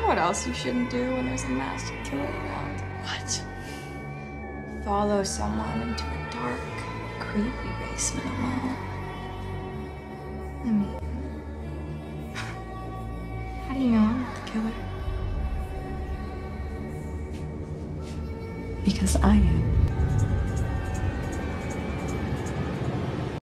know what else you shouldn't do when there's a masked killer around? What? Follow someone into a dark, creepy basement alone. I mean, how do you know I'm not the killer? Because I am.